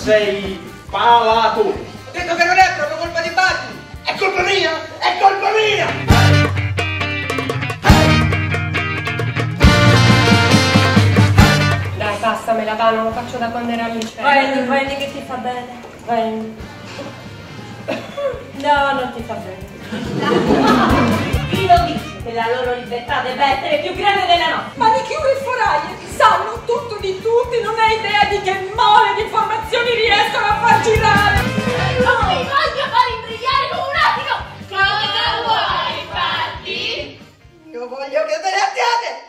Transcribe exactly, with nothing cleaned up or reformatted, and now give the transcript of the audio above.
sei palato. Ho detto che non è proprio colpa di Batti. È colpa mia! È colpa mia! Dai, passami la mano, lo faccio da quando ero al liceo. Prendi, prendi che ti fa bene. Prendi. No, non ti fa bene. Chi lo dice che la loro libertà deve essere più grande della nostra? Manicure e foraie sanno tutto di tutti, non hai idea di che mole di informazioni riescono a far girare. Non mi voglio far imbrigliare con un attimo! Cosa vuoi, Batti? Io voglio che ve ne andiate!